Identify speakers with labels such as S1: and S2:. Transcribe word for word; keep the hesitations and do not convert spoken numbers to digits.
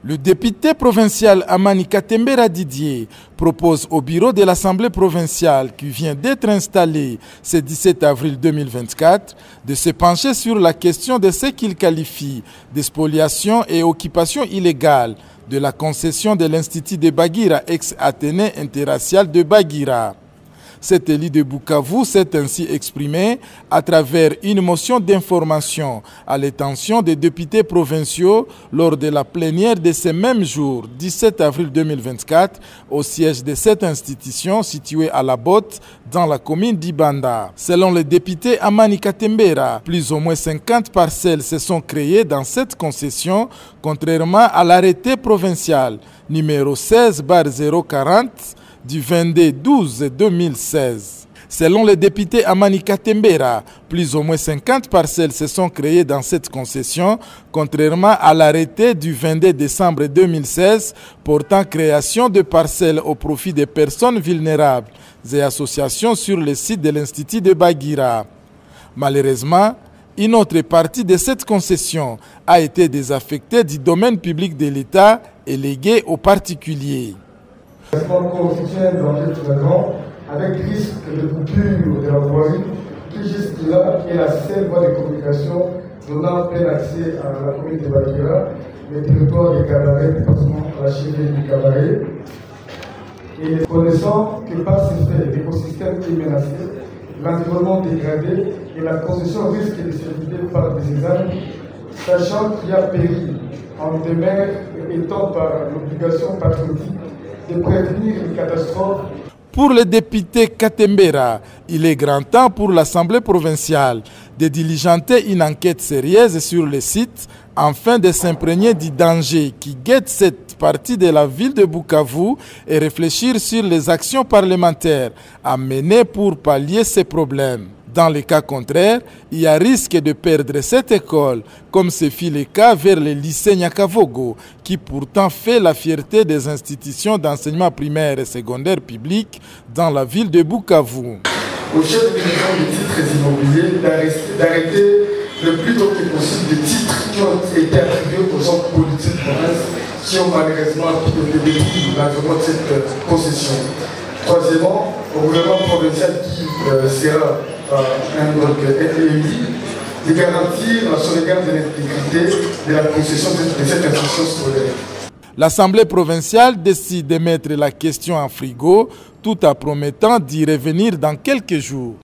S1: Le député provincial Amani Katembera Didier propose au bureau de l'Assemblée provinciale qui vient d'être installé ce dix-sept avril deux mille vingt-quatre de se pencher sur la question de ce qu'il qualifie de spoliation et occupation illégale de la concession de l'Institut de Bagira, ex-Athénée interracial de Bagira. Cet élu de Bukavu s'est ainsi exprimé à travers une motion d'information à l'attention des députés provinciaux lors de la plénière de ce même jour, dix-sept avril deux mille vingt-quatre, au siège de cette institution située à La Botte, dans la commune d'Ibanda. Selon le député Amani Katembera, plus ou moins cinquante parcelles se sont créées dans cette concession, contrairement à l'arrêté provincial numéro seize barre zéro quarante du vingt-deux douze deux mille seize. Selon le député Amani Katembera, plus ou moins cinquante parcelles se sont créées dans cette concession, contrairement à l'arrêté du vingt-deux décembre deux mille seize portant création de parcelles au profit des personnes vulnérables et associations sur le site de l'Institut de Bagira. Malheureusement, une autre partie de cette concession a été désaffectée du domaine public de l'État et léguée aux particuliers.
S2: Constitue un danger flagrant avec risque de coupure de la voirie qui jusque-là est la seule voie de communication donnant plein accès à la commune de Bagira, le territoire des Cabarets, département à la cheville du Cabaret. Et connaissant que par ces faits, l'écosystème est menacé, l'environnement dégradé et la concession risque de se vider par des examens, sachant qu'il y a péril en demeure étant par l'obligation patriotique de prévenir une catastrophe.
S1: Pour le député Katembera, il est grand temps pour l'Assemblée provinciale de diligenter une enquête sérieuse sur le site afin de s'imprégner du danger qui guette cette partie de la ville de Bukavu et réfléchir sur les actions parlementaires à mener pour pallier ces problèmes. Dans le cas contraire, il y a risque de perdre cette école, comme ce fut le cas vers le lycée Nyakavogo, qui pourtant fait la fierté des institutions d'enseignement primaire et secondaire public dans la ville de Bukavu.
S2: Au chef de l'Union des titres immobiliers d'arrêter le plus tôt que possible les titres qui ont été attribués aux hommes politiques de province qui ont malheureusement détruit l'environnement de cette concession. Troisièmement, au gouvernement provincial qui euh, sera un donc élu, de garantir la sauvegarde de l'intégrité de la concession de cette institution scolaire.
S1: L'Assemblée provinciale décide de mettre la question en frigo tout en promettant d'y revenir dans quelques jours.